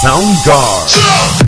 Soundgarden.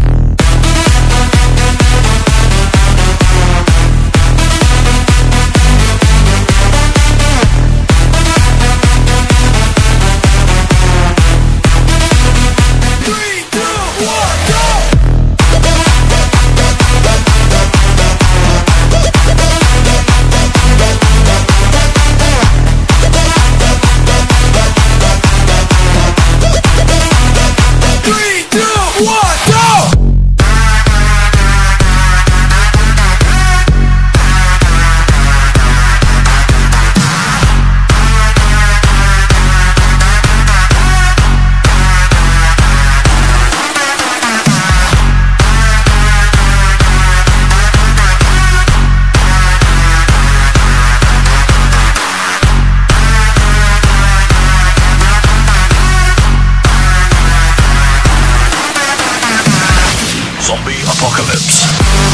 Zombie Apocalypse.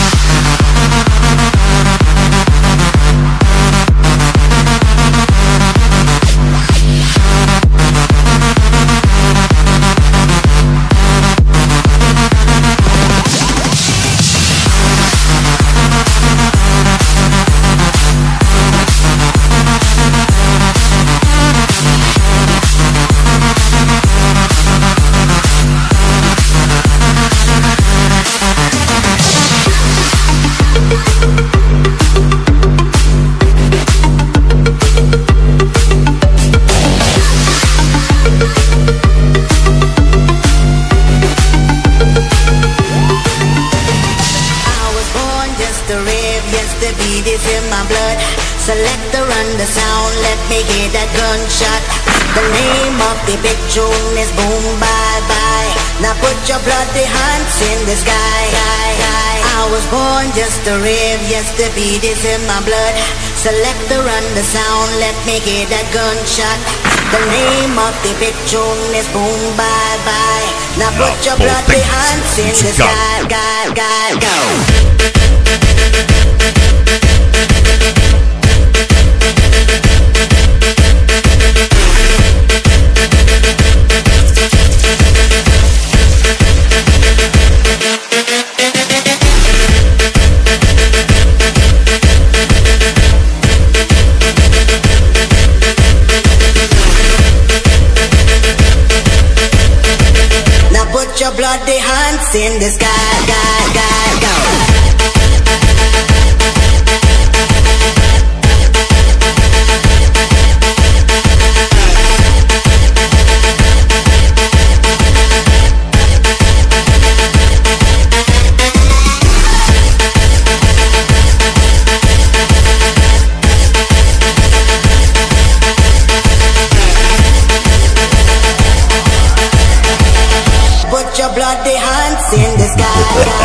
The beat is in my blood. Selector run the sound, let me hear that gunshot. The name of the big tune is Boom Bye Bye. Now put your bloody hands in the sky. I was born just to rave, yes the beat is in my blood. Selector run the sound, let me hear that gunshot. The name of the big tune is Boom Bye Bye. Now put your bloody hands in the sky. Go. Put your bloody hands in the sky, go. Put your bloody hands in the sky.